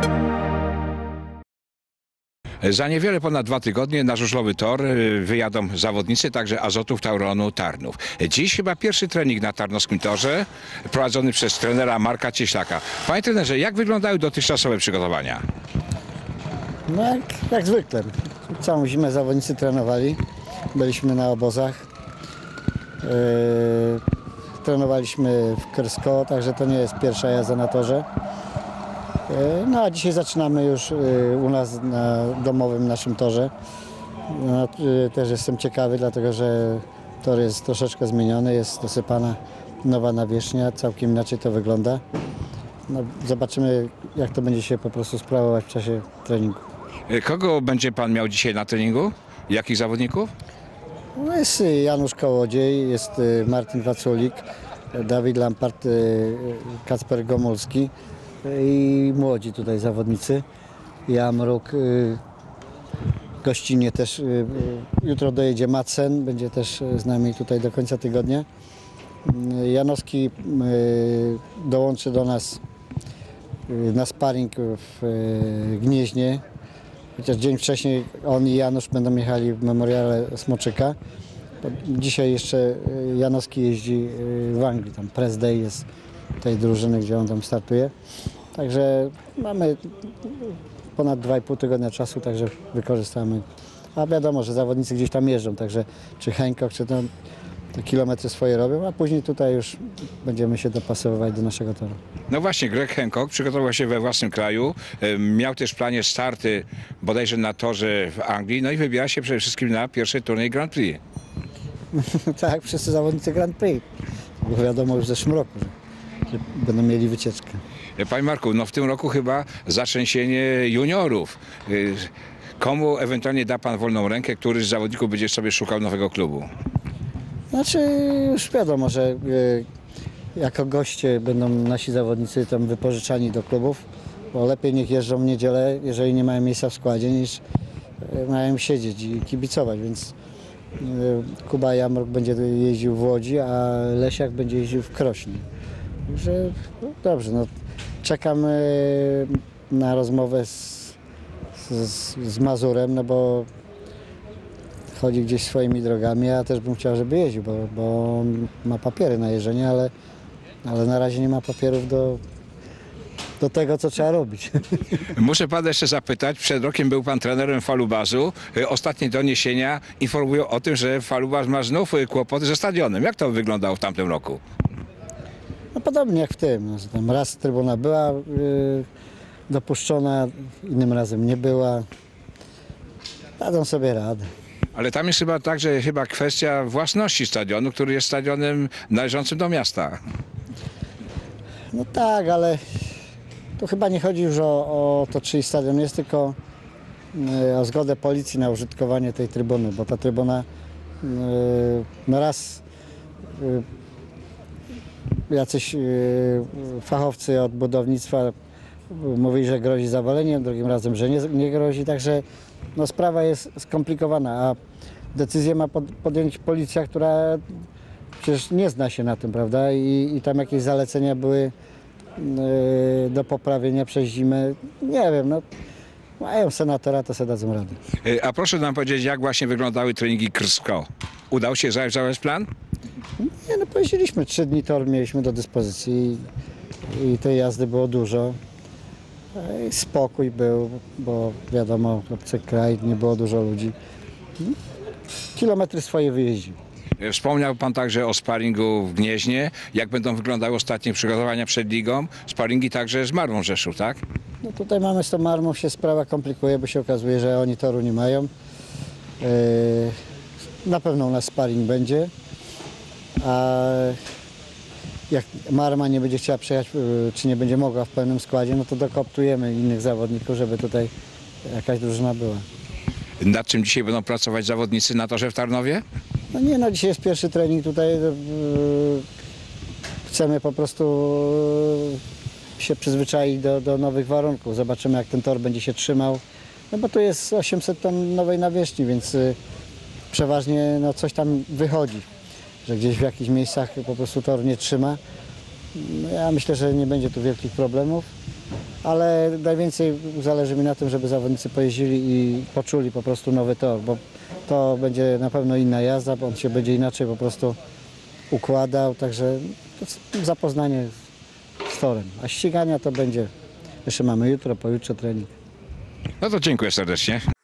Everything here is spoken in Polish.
Za niewiele ponad 2 tygodnie na żużlowy tor wyjadą zawodnicy także Azotów Tauronu Tarnów. Dziś chyba pierwszy trening na tarnowskim torze prowadzony przez trenera Marka Cieślaka. Panie trenerze, jak wyglądały dotychczasowe przygotowania? No jak zwykle. Całą zimę zawodnicy trenowali. Byliśmy na obozach. Trenowaliśmy w Krsko, także to nie jest pierwsza jazda na torze. No a dzisiaj zaczynamy już u nas na domowym naszym torze. No, też jestem ciekawy, dlatego że tor jest troszeczkę zmieniony, jest dosypana nowa nawierzchnia, całkiem inaczej to wygląda. No, zobaczymy, jak to będzie się po prostu sprawować w czasie treningu. Kogo będzie pan miał dzisiaj na treningu? Jakich zawodników? No jest Janusz Kołodziej, jest Martin Waculik, Dawid Lampart, Kacper Gomulski i młodzi tutaj zawodnicy. Jamruk, gościnnie też jutro dojedzie Madsen, będzie też z nami tutaj do końca tygodnia. Janowski dołączy do nas na sparring w Gnieźnie. Chociaż dzień wcześniej on i Janusz będą jechali w memoriale Smoczyka. Dzisiaj jeszcze Janowski jeździ w Anglii, tam Press Day jest tej drużyny, gdzie on tam startuje. Także mamy ponad 2,5 tygodnia czasu, także wykorzystamy. A wiadomo, że zawodnicy gdzieś tam jeżdżą, także czy Hancock, czy tam te kilometry swoje robią, a później tutaj już będziemy się dopasowywać do naszego toru. No właśnie, Greg Hancock przygotował się we własnym kraju, miał też w planie starty bodajże na torze w Anglii, no i wybiera się przede wszystkim na pierwszy turniej Grand Prix. Tak, wszyscy zawodnicy Grand Prix, bo wiadomo już w zeszłym roku, że będą mieli wycieczkę. Panie Marku, no w tym roku chyba zatrzęsienie juniorów. Komu ewentualnie da pan wolną rękę, który z zawodników będzie sobie szukał nowego klubu? Znaczy już wiadomo, że jako goście będą nasi zawodnicy tam wypożyczani do klubów, bo lepiej niech jeżdżą w niedzielę, jeżeli nie mają miejsca w składzie, niż mają siedzieć i kibicować, więc Kuba Jamrok będzie jeździł w Łodzi, a Lesiak będzie jeździł w Krośnie. Także no dobrze, no, czekam na rozmowę z Mazurem, no bo chodzi gdzieś swoimi drogami, ja też bym chciał, żeby jeździł, bo on ma papiery na jeżdżenie, ale na razie nie ma papierów do tego, co trzeba robić. Muszę pana jeszcze zapytać, przed rokiem był pan trenerem Falubazu. Ostatnie doniesienia informują o tym, że Falubaz ma znów kłopoty ze stadionem. Jak to wyglądało w tamtym roku? No podobnie jak w tym, no, że tam raz trybuna była dopuszczona, innym razem nie była. Dadzą sobie radę. Ale tam jest chyba także kwestia własności stadionu, który jest stadionem należącym do miasta. No tak, ale tu chyba nie chodzi już o to, czyj stadion jest, tylko o zgodę policji na użytkowanie tej trybuny, bo ta trybuna no raz jacyś fachowcy od budownictwa mówili, że grozi zawaleniem, drugim razem, że nie grozi, także no, sprawa jest skomplikowana, a decyzję ma podjąć policja, która przecież nie zna się na tym, prawda? I tam jakieś zalecenia były do poprawienia przez zimę. Nie wiem, no mają senatora, to sobie dadzą radę. A proszę nam powiedzieć, jak właśnie wyglądały treningi Krsko? Udało się zrealizować plan? Nie, no pojeździliśmy, 3 dni tor mieliśmy do dyspozycji i tej jazdy było dużo. I spokój był, bo wiadomo, obcy kraj, nie było dużo ludzi. Kilometry swoje wyjeździł. Wspomniał pan także o sparingu w Gnieźnie. Jak będą wyglądały ostatnie przygotowania przed ligą? Sparingi także z Marmą Rzeszów, tak? No tutaj mamy z tą Marmą, się sprawa komplikuje, bo się okazuje, że oni toru nie mają. Na pewno u nas sparing będzie, a jak Marma nie będzie chciała przejechać, czy nie będzie mogła w pełnym składzie, no to dokoptujemy innych zawodników, żeby tutaj jakaś drużyna była. Nad czym dzisiaj będą pracować zawodnicy na torze w Tarnowie? No nie, no dzisiaj jest pierwszy trening tutaj. Chcemy po prostu się przyzwyczaić do nowych warunków. Zobaczymy, jak ten tor będzie się trzymał. No bo tu jest 800 ton nowej nawierzchni, więc przeważnie no, coś tam wychodzi, że gdzieś w jakichś miejscach po prostu tor nie trzyma. No, ja myślę, że nie będzie tu wielkich problemów. ale najwięcej zależy mi na tym, żeby zawodnicy pojeździli i poczuli po prostu nowy tor, bo to będzie na pewno inna jazda, bo on się będzie inaczej po prostu układał, także to jest zapoznanie z torem. A ścigania to będzie, jeszcze mamy jutro, pojutrze trening. No to dziękuję serdecznie.